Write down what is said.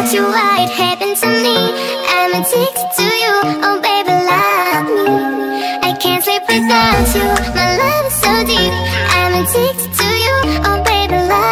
told you why it happened to me. I'm addicted to you, oh baby, love me. I can't sleep without you, my love is so deep. I'm addicted to you, oh baby, love me.